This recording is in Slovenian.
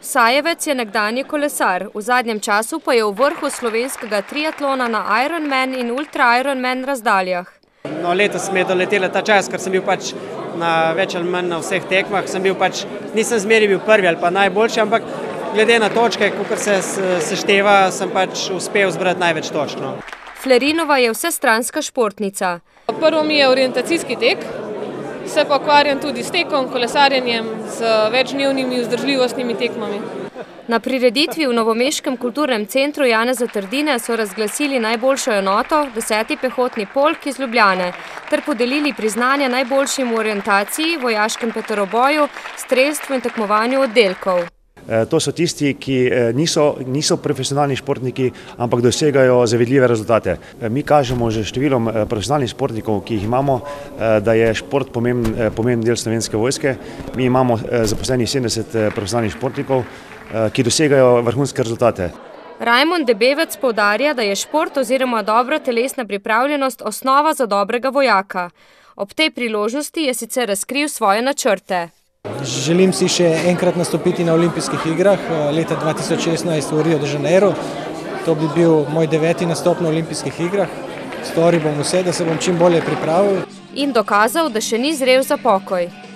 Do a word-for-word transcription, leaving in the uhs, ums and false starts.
Sajevec je nekdanji kolesar, v zadnjem času pa je v vrhu slovenskega triatlona na Ironman in Ultra Ironman razdaljah. No, letos mi je doletela ta čas, ker sem bil pač na več ali manj na vseh tekmah, sem bil pač, nisem zmeri bil prvi ali pa najboljši, ampak glede na točke, kakor se sešteva, sem pač uspel zbrati največ točk. No. Flerinova je vsestranska športnica. Prvo mi je orientacijski tek, se pa ukvarjam tudi s tekom, kolesarjenjem, z večdnevnimi vzdržljivostnimi tekmami. Na prireditvi v novomeškem kulturnem centru Janeza Trdine so razglasili najboljšo enoto, deseti pehotni polk iz Ljubljane, ter podelili priznanja najboljšim v orientaciji, vojaškem peteroboju, strelstvu in tekmovanju oddelkov. To so tisti, ki niso, niso profesionalni športniki, ampak dosegajo zavidljive rezultate. Mi kažemo že številom profesionalnih športnikov, ki jih imamo, da je šport pomemben, pomemben del Slovenske vojske. Mi imamo zaposlenih sedemdeset profesionalnih športnikov, ki dosegajo vrhunske rezultate. Rajmond Debevec poudarja, da je šport oziroma dobra telesna pripravljenost osnova za dobrega vojaka. Ob tej priložnosti je sicer razkril svoje načrte. Želim si še enkrat nastopiti na olimpijskih igrah leta dva tisoč šestnajst v Rio de Janeiro. To bi bil moj deveti nastop na olimpijskih igrah. Storil bom vse, da se bom čim bolje pripravil. In dokazal, da še ni zrel za pokoj.